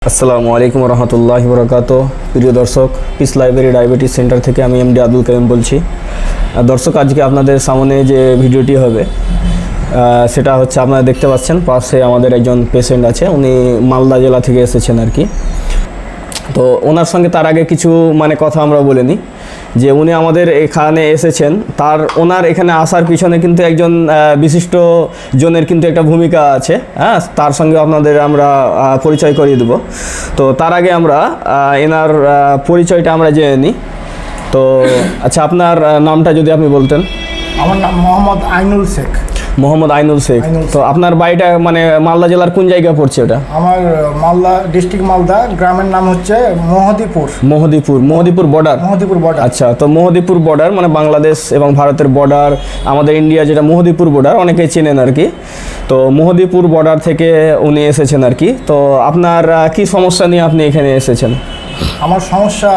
আসসালামু আলাইকুম রহমতুল্লাহি বরকাত। প্রিয় দর্শক, পিস লাইব্রেরি ডায়াবেটিস সেন্টার থেকে আমি এমডি আব্দুল কাইম বলছি। দর্শক, আজকে আপনাদের সামনে যে ভিডিওটি হবে সেটা হচ্ছে আপনারা দেখতে পাচ্ছেন পাশে আমাদের একজন পেশেন্ট আছে। উনি মালদা জেলা থেকে এসেছেন আর কি। তো ওনার সঙ্গে তার আগে কিছু কথা আমরা বলে নিই যে উনি আমাদের এখানে এসেছেন, ওনার এখানে আসার পিছনে কিন্তু একজন বিশিষ্ট জনের কিন্তু একটা ভূমিকা আছে। হ্যাঁ, তার সঙ্গে আপনাদের আমরা পরিচয় করিয়ে দেব। তো তার আগে আমরা এনার পরিচয়টা আমরা জেনে নিই। তো আচ্ছা, আপনার নামটা যদি আপনি বলতেন। আমার নাম মোহাম্মদ আইনুল শেখ। মোহাম্মদ আইনুল শেখ। তো আপনার বাড়িটা মালদা জেলার কোন জায়গায় পড়ছে ওটা? আমার মালদা ডিস্ট্রিক্ট, মালদা গ্রামের নাম হচ্ছে মোহদীপুর। মোহদীপুর বর্ডার। আচ্ছা, তো মোহদীপুর বর্ডার বাংলাদেশ এবং ভারতের বর্ডার, আমাদের ইন্ডিয়া যেটা মোহদীপুর বর্ডার অনেকেই চেনেন আর কি। তো মোহদীপুর বর্ডার থেকে উনি এসেছেন আর কি। তো আপনার কি সমস্যা নিয়ে আপনি এখানে এসেছেন? আমার সমস্যা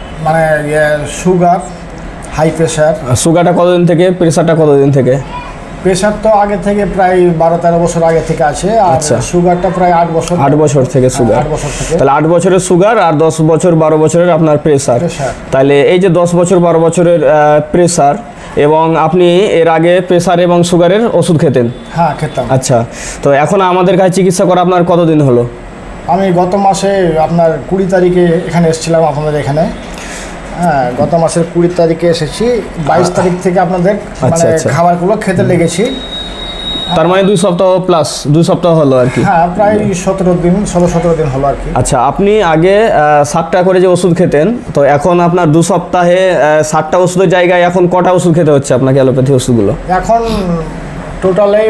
সুগার, হাই প্রেশার। সুগারটা কতদিন থেকে, প্রেশারটা কতদিন থেকে? প্রেশার তো আগে থেকে প্রায় 12-13 বছর আগে থেকে আছে। আচ্ছা, সুগারটা প্রায় 8 বছর থেকে সুগার। 8 বছর থেকে। তাহলে 8 বছরের সুগার আর 10 বছর 12 বছরের আপনার প্রেশার। তাহলে এই যে 10 বছর 12 বছরের প্রেশার, এবং আপনি এর আগে প্রেশার এবং সুগারের ওষুধ খেতেন? হ্যাঁ, খেতাম। আচ্ছা, তো এখন আমাদের কাছে চিকিৎসা করা আপনার কতদিন হলো? আমি গত মাসে আপনার 20 তারিখে এখানে এসেছিলাম আপনাদের এখানে। হ্যাঁ, গত মাসের 20 তারিখে এসেছি। 22 তারিখ থেকে আপনাদের খাবারগুলো খেতে লেগেছি। তার 2 সপ্তাহ প্লাস, 2 সপ্তাহ হলো আর কি। হ্যাঁ, প্রায় 16 দিন, 16-17 দিন হলো আর কি। আচ্ছা, আপনি আগে 7টা করে যে ওষুধ খেতেন, তো এখন আপনার 2 সপ্তাহে 7টা ওষুধের জায়গায় এখন কটা ওষুধ খেতে হচ্ছে আপনাকে, অ্যালোপ্যাথি ওষুধগুলো? এখন টোটালেই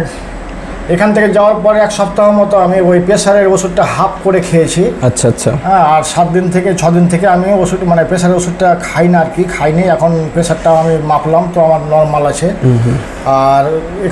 এখান থেকে যাওয়ার পরে 1 সপ্তাহ মতো আমি ওই প্রেশারের ওষুধটা হাফ করে খেয়েছি। আচ্ছা আচ্ছা। হ্যাঁ, আর 6 দিন থেকে আমি ওষুধ প্রেশারের ওষুধটা খাই না আর কি, খাইনি। এখন প্রেশারটা আমি মাপলাম, তো আমার নর্মাল আছে। আর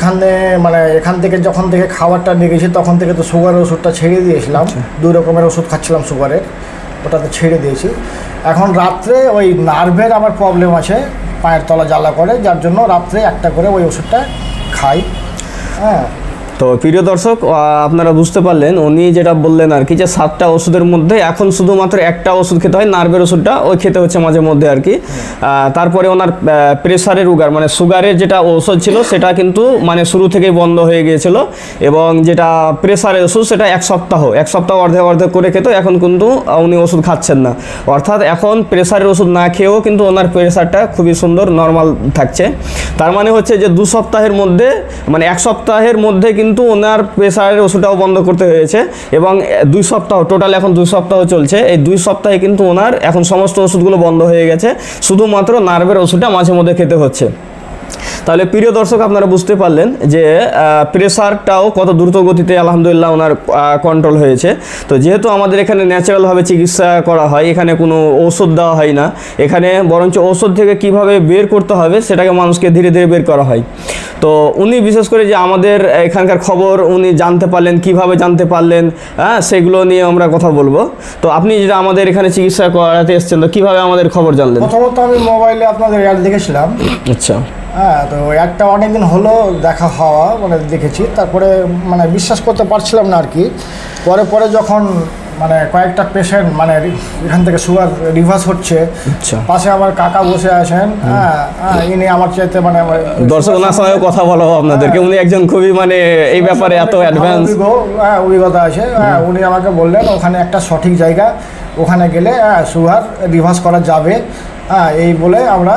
এখান থেকে যখন থেকে খাবারটা নিয়ে গেছি তখন থেকে তো সুগারের ওষুধটা ছেড়ে দিয়েছিলাম। 2 রকমের ওষুধ খাচ্ছিলাম সুগারের, ওটা তো ছেড়ে দিয়েছি। এখন রাত্রে ওই নার্ভের আমার প্রবলেম আছে, পায়ের তলা জ্বালা করে, যার জন্য রাত্রে একটা করে ওই ওষুধটা খাই। হ্যাঁ। তো প্রিয় দর্শক, আপনারা বুঝতে পারলেন উনি যেটা বললেন আর কি, যে 7টা ওষুধের মধ্যে এখন শুধুমাত্র একটা ওষুধ খেতে হয়, নার্ভের ওষুধটা ওই খেতে হচ্ছে মাঝে মধ্যে আর কি। তারপরে ওনার প্রেশারের সুগারের যেটা ওষুধ ছিল সেটা কিন্তু শুরু থেকেই বন্ধ হয়ে গিয়েছিল, এবং যেটা প্রেশারের ওষুধ সেটা এক সপ্তাহ অর্ধেক করে খেত। এখন কিন্তু উনি ওষুধ খাচ্ছেন না, অর্থাৎ এখন প্রেশারের ওষুধ না খেয়েও কিন্তু ওনার প্রেশারটা খুবই সুন্দর নর্মাল থাকছে। তার হচ্ছে যে 2 সপ্তাহের মধ্যে 1 সপ্তাহের মধ্যে কিন্তু ওনার প্রেশারের ওষুধটাও বন্ধ করতে হয়েছে, এবং 2 সপ্তাহ টোটাল, এখন 2 সপ্তাহ চলছে। এই 2 সপ্তাহে কিন্তু ওনার এখন সমস্ত ওষুধগুলো বন্ধ হয়ে গেছে, শুধুমাত্র নার্ভের ওষুধটা মাঝে মধ্যে খেতে হচ্ছে। তাহলে প্রিয় দর্শক, আপনারা বুঝতে পারলেন যে প্রেশারটাও কত দ্রুত গতিতে আলহামদুলিল্লাহ ওনার কন্ট্রোল হয়েছে। তো যেহেতু আমাদের এখানে ন্যাচারালভাবে চিকিৎসা করা হয়, এখানে কোনো ঔষধ দেওয়া হয় না, এখানে বরঞ্চ ঔষধ থেকে কিভাবে বের করতে হবে সেটাকে মানুষকে ধীরে ধীরে বের করা হয়। তো উনি বিশেষ করে যে আমাদের এখানকার খবর উনি জানতে পারলেন, কিভাবে জানতে পারলেন, হ্যাঁ, সেগুলো নিয়ে আমরা কথা বলবো। তো আপনি যেটা আমাদের এখানে চিকিৎসা করাতে এসেছেন, তো কীভাবে আমাদের খবর জানলেন? প্রথমত আমি মোবাইলে আপনাদের অ্যাড দেখেছিলাম। আচ্ছা। হ্যাঁ, তো একটা অনেকদিন হলো দেখা হওয়া, দেখেছি। তারপরে বিশ্বাস করতে পারছিলাম না আর কি। পরে যখন কয়েকটা পেশেন্ট এখান থেকে সুগার রিভার্স হচ্ছে, পাশে আমার কাকা বসে আছেন। হ্যাঁ, ইনি আমার চাইতে দর্শক ওনার সঙ্গে কথা বলা আপনাদেরকে, উনি একজন খুবই এই ব্যাপারে এত অ্যাডভান্স অভিজ্ঞতা আছে। হ্যাঁ, উনি আমাকে বললেন ওখানে একটা সঠিক জায়গা, ওখানে গেলে সুগার রিভার্স করা যাবে। হ্যাঁ, এই বলে আমরা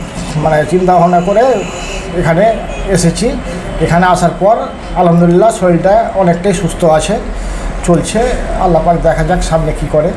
চিন্তা ভাবনা করে এখানে এসেছি। এখানে আসার পর আলহামদুলিল্লাহ শরীরটা অনেকটাই সুস্থ আছে, চলছে। আল্লাহ পাক দেখা যাক সামনে কী করে।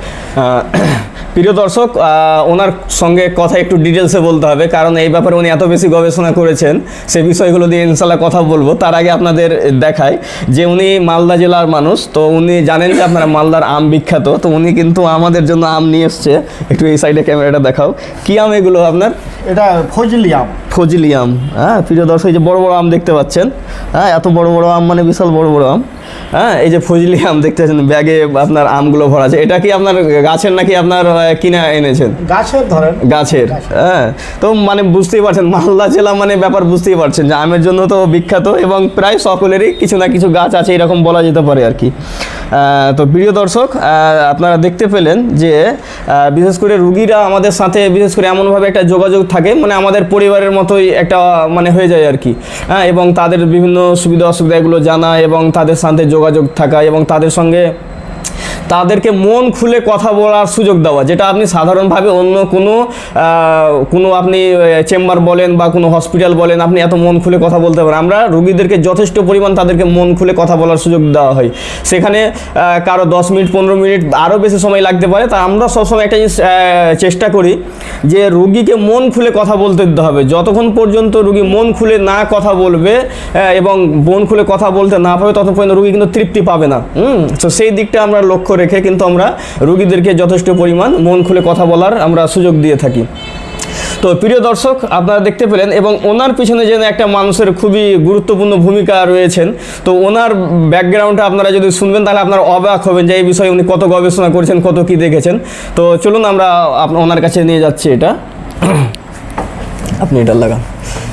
প্রিয় দর্শক, ওনার সঙ্গে কথা একটু ডিটেলসে বলতে হবে, কারণ এই ব্যাপারে উনি এত বেশি গবেষণা করেছেন, সেই বিষয়গুলো দিয়ে ইনশাল্লাহ কথা বলবো। তার আগে আপনাদের দেখাই যে উনি মালদা জেলার মানুষ। তো উনি জানেন যে আপনারা মালদার আম বিখ্যাত, তো উনি কিন্তু আমাদের জন্য আম নিয়ে এসছে। একটু এই সাইডে ক্যামেরাটা দেখাও, কী আম এগুলো আপনার? এটা ফজলি আম। হ্যাঁ, প্রিয় দর্শক, এই যে বড় বড় আম দেখতে পাচ্ছেন, হ্যাঁ, এত বড় বড় আম, বিশাল বড় বড় আম। হ্যাঁ, এই যে ফজলি আম দেখতে পাচ্ছেন, ব্যাগে আপনার আমগুলো ভরা আছে। এটা কি আপনার গাছের নাকি আপনার কিনে এনেছেন? গাছের। হ্যাঁ, তো বুঝতেই পারছেন মালদা জেলা ব্যাপার বুঝতেই পারছেন যে আমের জন্য তো বিখ্যাত, এবং প্রায় সকলেরই কিছু না কিছু গাছ আছে এরকম বলা যেতে পারে আর কি। তো প্রিয় দর্শক, আপনারা দেখতে পেলেন যে বিশেষ করে রুগীরা আমাদের সাথে বিশেষ করে এমনভাবে একটা যোগাযোগ থাকে, মানে আমাদের পরিবারের মতোই একটা মানে হয়ে যায় আর কি। হ্যাঁ, এবং তাদের বিভিন্ন সুবিধা অসুবিধাগুলো জানা এবং তাদের সাথে যোগাযোগ থাকা এবং তাদের সঙ্গে তাদেরকে মন খুলে কথা বলার সুযোগ দেওয়া, যেটা আপনি সাধারণভাবে অন্য কোনো আপনি চেম্বার বলেন বা কোনো হসপিটাল বলেন, আপনি এত মন খুলে কথা বলতে পারেন। আমরা রুগীদেরকে যথেষ্ট পরিমাণ তাদেরকে মন খুলে কথা বলার সুযোগ দেওয়া হয়। সেখানে কারো 10 মিনিট 15 মিনিট আরও বেশি সময় লাগতে পারে। তা আমরা সবসময় একটা জিনিস চেষ্টা করি যে রুগীকে মন খুলে কথা বলতে দিতে হবে। যতক্ষণ পর্যন্ত রুগী মন খুলে না কথা বলবে এবং মন খুলে কথা বলতে না পাবে, ততক্ষণ পর্যন্ত রুগী কিন্তু তৃপ্তি পাবে না। তো সেই দিকটা আমরা লক্ষ্য রেখে কিন্তু আমরা রোগীদেরকে যথেষ্ট পরিমাণ মন খুলে কথা বলার আমরা সুযোগ দিয়ে থাকি। তো প্রিয় দর্শক, আপনারা দেখতে পেলেন এবং ওনার পিছনে যেন একটা মানুষের খুবই গুরুত্বপূর্ণ ভূমিকা রয়েছেন। তো ওনার ব্যাকগ্রাউন্ডটা আপনারা যদি শুনবেন তাহলে আপনারা অবাক হবেন যে এই বিষয়ে উনি কত গবেষণা করেছেন, কত কি দেখেছেন। তো চলুন আমরা ওনার কাছে নিয়ে যাচ্ছি। এটা আপনি এটা লাগান।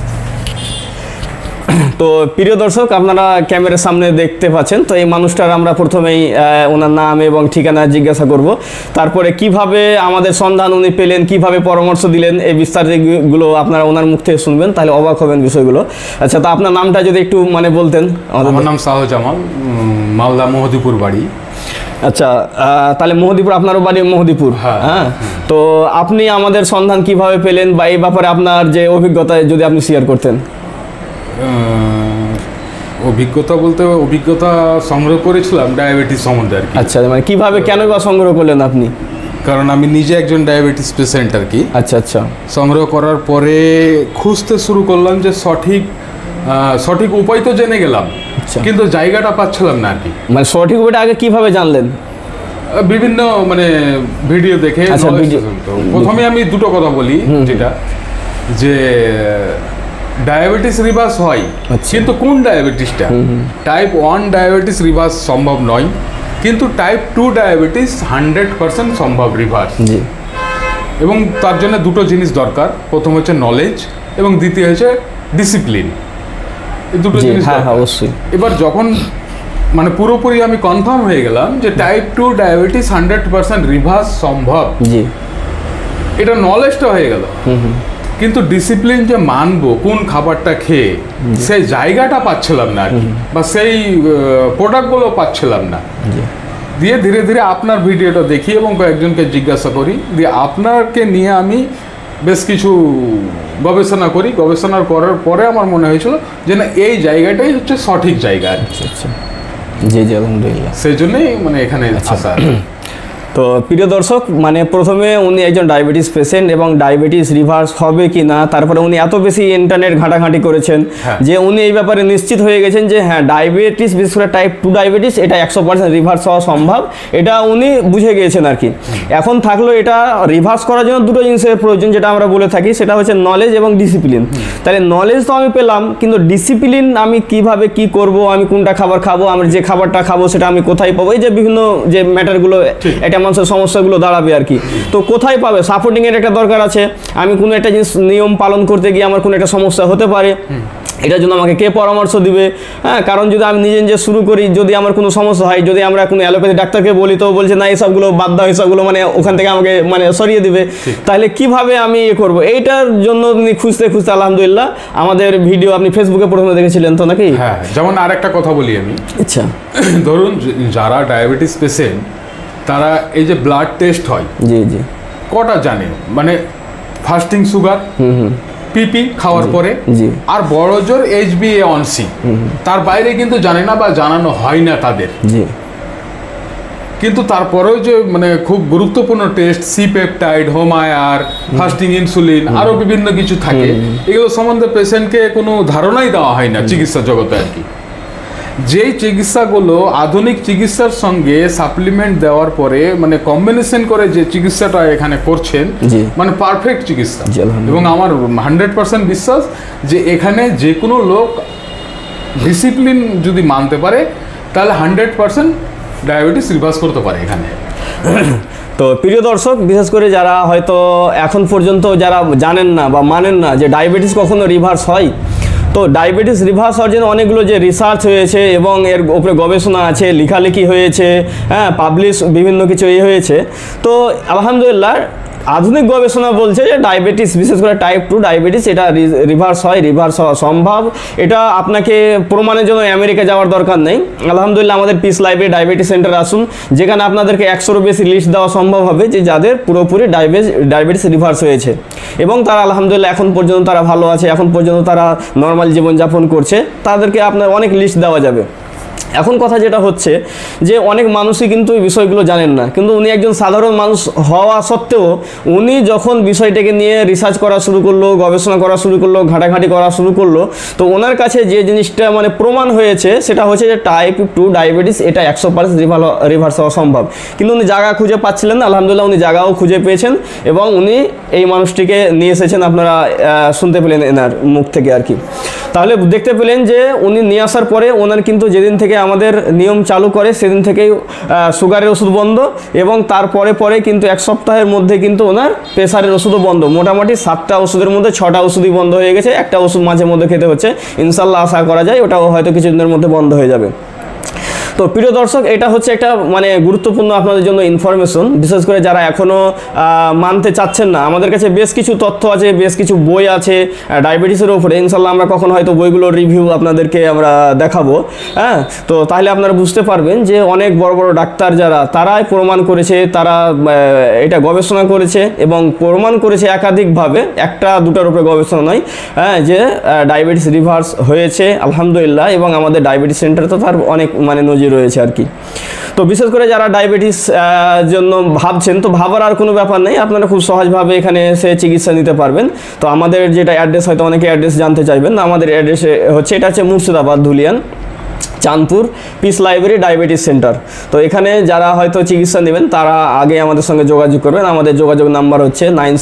তো প্রিয় দর্শক, আপনারা ক্যামেরার সামনে দেখতে পাচ্ছেন। তো এই মানুষটার আমরা প্রথমেই ওনার নাম এবং ঠিকানা জিজ্ঞাসা করব, তারপরে কিভাবে আমাদের সন্ধান উনি পেলেন, কিভাবে পরামর্শ দিলেন, এই বিস্তারিতগুলো আপনারা ওনার মুখ থেকে শুনবেন, তাহলে অবাক হবেন বিষয়গুলো। আচ্ছা, তো আপনার নামটা যদি একটু মানে বলতেন। আমার নাম শাহজামাল, মালদা মহদীপুর বাড়ি। আচ্ছা, তাহলে মহদীপুর, আপনারও বাড়ি মহদীপুর। হ্যাঁ, তো আপনি আমাদের সন্ধান কিভাবে পেলেন বা এই ব্যাপারে আপনার যে অভিজ্ঞতা যদি আপনি শেয়ার করতেন। অভিজ্ঞতা সংগ্রহ করেছিলাম ডায়াবেটিস সম্বন্ধে আর কি। আচ্ছা, মানে কিভাবে কেন বা সংগ্রহ করলেন আপনি? কারণ আমি নিজে একজন ডায়াবেটিস পেশেন্ট আর কি। আচ্ছা আচ্ছা। সংগ্রহ করার পরে খুঁজতে শুরু করলাম যে সঠিক উপায় তো জেনে গেলাম, কিন্তু জায়গাটা পাচ্ছিলাম না আর কি। মানে সঠিক উপায়টা আগে কিভাবে জানলেন? বিভিন্ন মানে ভিডিও দেখে। প্রথমে আমি দুটো কথা বলি, যেটা যে ডায়াবেটিস রিভার্স হয়, কিন্তু কোন ডায়াবেটিসটা? টাইপ 1 ডায়াবেটিস রিভার্স সম্ভব নয়, কিন্তু টাইপ 2 ডায়াবেটিস 100% সম্ভব রিভার্স। এবং তার জন্য দুটো জিনিস দরকার, প্রথম হচ্ছে নলেজ এবং দ্বিতীয় হচ্ছে ডিসিপ্লিন। এই দুটো জিনিস অবশ্যই। এবার যখন মানে পুরোপুরি আমি কনফার্ম হয়ে গেলাম যে টাইপ 2 ডায়াবেটিস 100% রিভার্স সম্ভব, এটা নলেজটা হয়ে গেল, কিন্তু ডিসিপ্লিন যে মানবো কোন খাবারটা খেয়ে, সেই জায়গাটা পাচ্ছিলাম না বা সেই প্রোডাক্টগুলো পাচ্ছিলাম না। দিয়ে ধীরে ধীরে আপনার ভিডিওটা দেখি এবং কয়েকজনকে জিজ্ঞাসা করি, দিয়ে আপনাকে নিয়ে আমি বেশ কিছু গবেষণা করি। গবেষণা করার পরে আমার মনে হয়েছিল যে না, এই জায়গাটাই হচ্ছে সঠিক জায়গা। আচ্ছা, জি জি, আলহামদুলিল্লাহ। সেই জন্যই মানে এখানে আসা। তো প্রিয় দর্শক, মানে প্রথমে উনি একজন ডায়াবেটিস পেশেন্ট এবং ডায়াবেটিস রিভার্স হবে কি না, তারপরে উনি এত বেশি ইন্টারনেট ঘাটাঘাঁটি করেছেন যে উনি এই ব্যাপারে নিশ্চিত হয়ে গেছেন যে হ্যাঁ, ডায়াবেটিস বিশেষ করে টাইপ 2 ডায়াবেটিস এটা 100% রিভার্স হওয়া সম্ভব, এটা উনি বুঝে গিয়েছেন আর কি। এখন থাকলো এটা রিভার্স করার জন্য দুটো জিনিসের প্রয়োজন, যেটা আমরা বলে থাকি, সেটা হচ্ছে নলেজ এবং ডিসিপ্লিন। তাহলে নলেজ তো আমি পেলাম, কিন্তু ডিসিপ্লিন আমি কিভাবে কি করব, আমি কোনটা খাবার খাবো, আমি যে খাবারটা খাবো সেটা আমি কোথায় পাবো, এই যে বিভিন্ন যে ম্যাটারগুলো এটা মানুষের সমস্যাগুলো দাঁড়াবে আর কি। তো কোথায় পাবে, সাপোর্টিং এর একটা দরকার আছে। আমি কোনো একটা জিনিস নিয়ম পালন করতে গিয়ে আমার কোনো একটা সমস্যা হতে পারে, এটার জন্য আমাকে কে পরামর্শ দিবে? হ্যাঁ, কারণ যদি আমি নিজে নিজে শুরু করি, যদি আমার কোনো সমস্যা হয়, যদি আমরা কোনো অ্যালোপ্যাথি ডাক্তারকে বলি তো বলছে না এসবগুলো বাদ দাও, এসবগুলো মানে ওখান থেকে আমাকে মানে সরিয়ে দিবে, তাহলে কিভাবে আমি করব? এইটার জন্য খুঁজতে খুঁজতে আলহামদুলিল্লাহ আমাদের ভিডিও আপনি ফেসবুকে প্রথমে দেখেছিলেন তো নাকি? হ্যাঁ, যেমন আরেকটা কথা বলি আমি। আচ্ছা, ধরুন যারা ডায়াবেটিস পেশেন্ট, তারা এই যে ব্লাড টেস্ট হয়, জি জি, কটা জানে? মানে ফাস্টিং সুগার, পিপি খাওয়ার পরে, আর বড় জোর HbA1c, তার বাইরে কিন্তু জানে না বা জানানো হয় না তাদের। কিন্তু তারপরেও যে মানে খুব গুরুত্বপূর্ণ টেস্ট, সি পেপটাইড, হোমায়ার, ফাস্টিং ইনসুলিন, আরো বিভিন্ন কিছু থাকে, এগুলো সম্বন্ধে পেশেন্টকে কোনো ধারণাই দেওয়া হয় না চিকিৎসা জগতে আর কি। যেই চিকিৎসাগুলো আধুনিক চিকিৎসার সঙ্গে সাপ্লিমেন্ট দেওয়ার পরে মানে কম্বিনেশন করে যে চিকিৎসাটা এখানে করছেন, মানে পারফেক্ট চিকিৎসা। এবং আমার 100% বিশ্বাস যে এখানে যে কোনো লোক ডিসিপ্লিন যদি মানতে পারে, তাহলে 100% ডায়াবেটিস রিভার্স করতে পারে এখানে। তো প্রিয় দর্শক, বিশেষ করে যারা হয়তো এখন পর্যন্ত যারা জানেন না বা মানেন না যে ডায়াবেটিস কখনো রিভার্স হয়, তো ডায়াবেটিস রিভার্স হওয়ার জন্য অনেকগুলো যে রিসার্চ হয়েছে এবং এর উপরে গবেষণা আছে, লেখালেখি হয়েছে, হ্যাঁ, পাবলিশ বিভিন্ন কিছু হয়েছে। তো আলহামদুলিল্লাহ আধুনিক গবেষণা বলছে যে ডায়াবেটিস, বিশেষ করে টাইপ 2 ডায়াবেটিস, এটা রিভার্স হওয়া সম্ভব। এটা আপনাকে প্রমাণের জন্য আমেরিকা যাওয়ার দরকার নেই। আলহামদুলিল্লাহ আমাদের পিস লাইফে ডায়াবেটিস সেন্টার আসুন, যেখানে আপনাদেরকে 100-এরও বেশি লিস্ট দেওয়া সম্ভব হবে যে যাদের পুরোপুরি ডায়াবেটিস রিভার্স হয়েছে এবং তারা আলহামদুলিল্লাহ এখন পর্যন্ত তারা ভালো আছে, এখন পর্যন্ত তারা নর্মাল জীবনযাপন করছে, তাদেরকে আপনার অনেক লিস্ট দেওয়া যাবে। এখন কথা যেটা হচ্ছে যে অনেক মানুষই কিন্তু এই বিষয়গুলো জানেন না, কিন্তু উনি একজন সাধারণ মানুষ হওয়া সত্ত্বেও উনি যখন বিষয়টাকে নিয়ে রিসার্চ করা শুরু করলো, গবেষণা করা শুরু করলো, ঘাটাঘাটি করা শুরু করলো, তো ওনার কাছে যে জিনিসটা মানে প্রমাণ হয়েছে সেটা হচ্ছে যে টাইপ 2 ডায়াবেটিস এটা 100% রিভার্স হওয়া সম্ভব। কিন্তু উনি জায়গা খুঁজে পাচ্ছিলেন না, আলহামদুলিল্লাহ উনি জায়গাও খুঁজে পেয়েছেন এবং উনি এই মানুষটিকে নিয়ে এসেছেন, আপনারা শুনতে পেলেন এনার মুখ থেকে আর কি। তাহলে দেখতে পেলেন যে উনি নিয়ে আসার পরে ওনার কিন্তু যেদিন থেকে আমাদের নিয়ম চালু করে সেদিন থেকেই সুগারের ওষুধ বন্ধ এবং তারপরে কিন্তু 1 সপ্তাহের মধ্যে কিন্তু ওনার প্রেসারের ওষুধও বন্ধ। মোটামুটি 7টা ওষুধের মধ্যে 6টা ওষুধই বন্ধ হয়ে গেছে, একটা ওষুধ মাঝে মধ্যে খেতে হচ্ছে, ইনশাল্লাহ আশা করা যায় ওটাও হয়তো কিছুদিনের মধ্যে বন্ধ হয়ে যাবে। তো প্রিয় দর্শক, এটা হচ্ছে একটা মানে গুরুত্বপূর্ণ আপনাদের জন্য ইনফরমেশন, বিশেষ করে যারা এখনও মানতে চাচ্ছেন না। আমাদের কাছে বেশ কিছু তথ্য আছে, বেশ কিছু বই আছে ডায়াবেটিসের উপরে, ইনশাল্লাহ আমরা কখন হয়তো বইগুলোর রিভিউ আপনাদেরকে আমরা দেখাবো। হ্যাঁ, তো তাহলে আপনারা বুঝতে পারবেন যে অনেক বড় বড় ডাক্তার যারা, তারাই প্রমাণ করেছে, তারা এটা গবেষণা করেছে এবং প্রমাণ করেছে একাধিকভাবে, একটা দুটার উপরে গবেষণা নয়, হ্যাঁ, যে ডায়াবেটিস রিভার্স হয়েছে আলহামদুলিল্লাহ। এবং আমাদের ডায়াবেটিস সেন্টারে তো তার অনেক মানে নজির রয়েছে আর কি। তো বিশেষ করে যারা ডায়াবেটিস জন্য ভাবছেন, তো ভাবার আর কোনো ব্যাপার নেই, আপনারা খুব সহজভাবে এখানে এসে চিকিৎসা নিতে পারবেন। তো আমাদের যেটা অ্যাড্রেস, হয়তো অনেকে অ্যাড্রেস জানতে চাইবেন, আমাদের অ্যাড্রেসে হচ্ছে, এটা হচ্ছে Murshidabad Dhulian Chandpur peace library diabetes centre. তো এখানে যারা হয়তো চিকিৎসা নেবেন তারা আগে আমাদের সঙ্গে যোগাযোগ করবেন। আমাদের যোগাযোগ নাম্বার হচ্ছে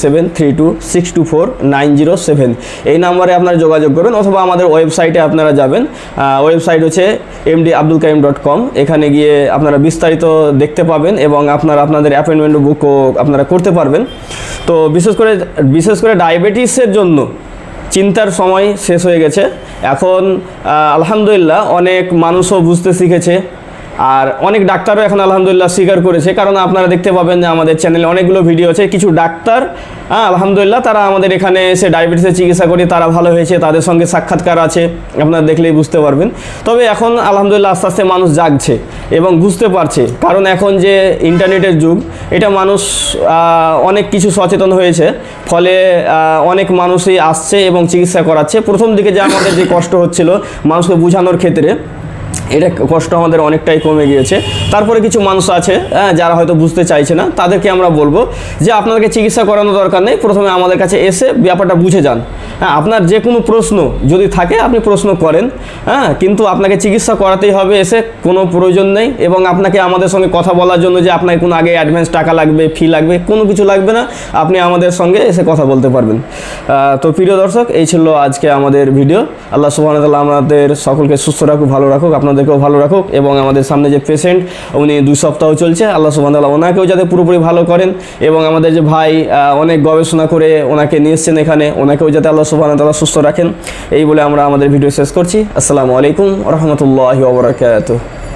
9732624907। এই নাম্বারে আপনারা যোগাযোগ করবেন, অথবা আমাদের ওয়েবসাইটে আপনারা যাবেন। ওয়েবসাইট হচ্ছে mdabdulkarim.com। এখানে গিয়ে আপনারা বিস্তারিত দেখতে পাবেন এবং আপনাদের অ্যাপয়েন্টমেন্ট বুকও আপনারা করতে পারবেন। তো বিশেষ করে ডায়াবেটিসের জন্য চিন্তার সময় শেষ হয়ে গেছে। এখন আলহামদুলিল্লাহ অনেক মানুষও বুঝতে শিখেছে, আর অনেক ডাক্তারও এখন আলহামদুলিল্লাহ স্বীকার করেছে। কারণ আপনারা দেখতে পাবেন যে আমাদের চ্যানেলে অনেকগুলো ভিডিও আছে, কিছু ডাক্তার আলহামদুলিল্লাহ তারা আমাদের এখানে এসে ডায়াবেটিসের চিকিৎসা করে তারা ভালো হয়েছে, তাদের সঙ্গে সাক্ষাৎকার আছে, আপনারা দেখলেই বুঝতে পারবেন। তবে এখন আলহামদুলিল্লাহ আস্তে আস্তে মানুষ জাগছে এবং বুঝতে পারছে, কারণ এখন যে ইন্টারনেটের যুগ, এটা মানুষ অনেক কিছু সচেতন হয়েছে, ফলে অনেক মানুষই আসছে এবং চিকিৎসা করাচ্ছে। প্রথম দিকে যে আমাদের যে কষ্ট হচ্ছিল মানুষকে বোঝানোর ক্ষেত্রে, এটা কষ্ট আমাদের অনেকটাই কমে গিয়েছে। তারপরে কিছু মানুষ আছে যারা হয়তো বুঝতে চাইছে না, তাদেরকে আমরা বলবো যে আপনাদেরকে চিকিৎসা করানোর দরকার নেই, প্রথমে আমাদের কাছে এসে ব্যাপারটা বুঝে যান। হ্যাঁ, আপনার যে কোনো প্রশ্ন যদি থাকে আপনি প্রশ্ন করেন, হ্যাঁ, কিন্তু আপনাকে চিকিৎসা করাতেই হবে, এসে কোনো প্রয়োজন নেই। এবং আপনাকে আমাদের সঙ্গে কথা বলার জন্য যে আপনাকে কোনো আগে অ্যাডভান্স টাকা লাগবে, ফি লাগবে, কোনো কিছু লাগবে না, আপনি আমাদের সঙ্গে এসে কথা বলতে পারবেন। তো প্রিয় দর্শক, এই ছিল আজকে আমাদের ভিডিও। আল্লাহ সুবহানাহু ওয়া তাআলা আমাদের সকলকে সুস্থ রাখুক, ভালো রাখুক, আপনাদেরকেও ভালো রাখুক। এবং আমাদের সামনে যে পেশেন্ট, উনি 2 সপ্তাহ চলছে, আল্লাহ সুবহানাহু ওয়া তাআলা ওনাকেও যাতে পুরোপুরি ভালো করেন। এবং আমাদের যে ভাই অনেক গবেষণা করে ওনাকে নিয়ে এসছেন এখানে, ওনাকেও যাতে আল্লাহ সুবহানাহু ওয়া তাআলা সুস্থ রাখেন। এই বলে আমরা আমাদের ভিডিও শেষ করছি। আসসালামু আলাইকুম ওয়া রাহমাতুল্লাহি ওয়া বারাকাতুহু।